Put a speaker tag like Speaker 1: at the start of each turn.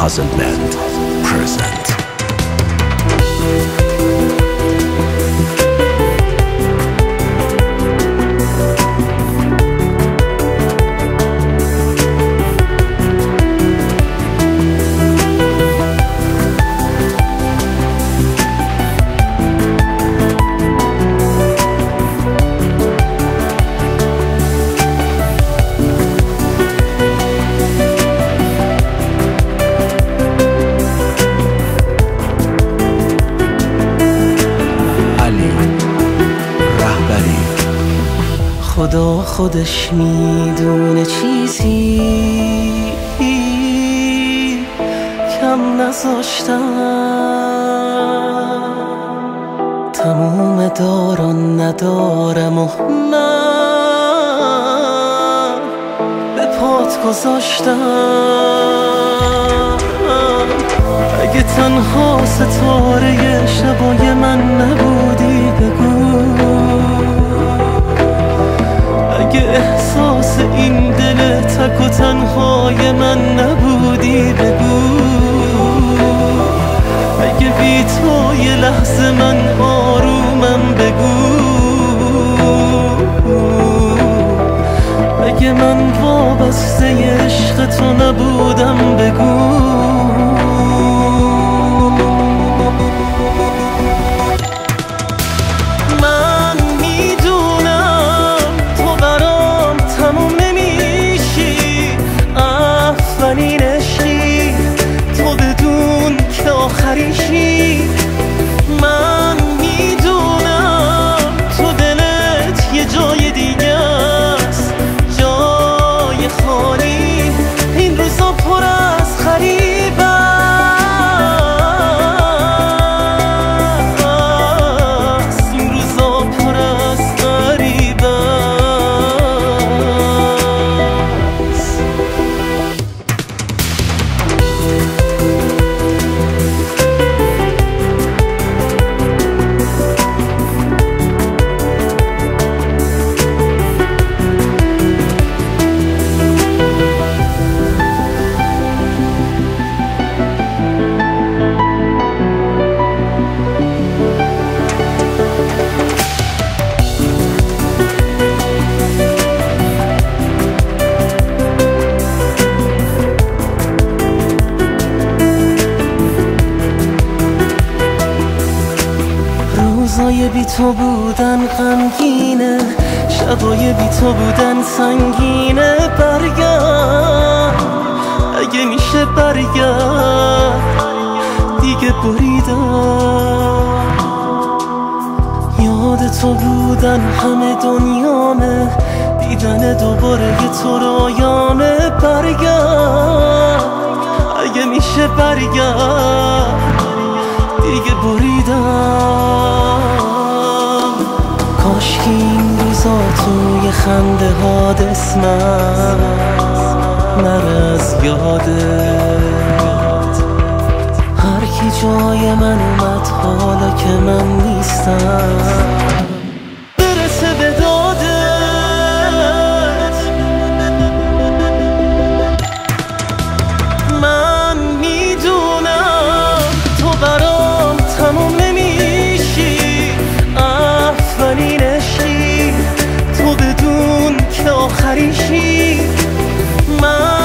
Speaker 1: Puzzlement present.
Speaker 2: خدا خودش میدونه چیزی کم نذاشتم، تموم داران ندارم و من به پات گذاشتم. اگه تنها ستاره شبای من نبودی بگو، اگه احساس این دل تک و تنهای من نبودی بگو، اگه بی تو یه لحظه من آرومم بگو، اگه من وابسته عشق تو نبودم بگو. من میدونم تو دلت یه جای دیگه است، جای خالی، این روزا پر از غریب است، این روزا پر از غریب است. روزای بی تو بودن غمگینه، شبای بی تو بودن سنگینه. برگرد اگه میشه، برگرد دیگه بریدم. یاد تو بودن همه دنیامه، دیدن دوباره یه تو رویامه. برگرد اگه میشه، برگرد دیگه بریدم. کاش که این روزا توی خنده ها اسمم نره از یادت. هر کی جای من اومد حالا که من نیستم برسه به دادت. من میدونم تو برام تموم نمیشی، اولین عشقی تو بدون که آخریشی. من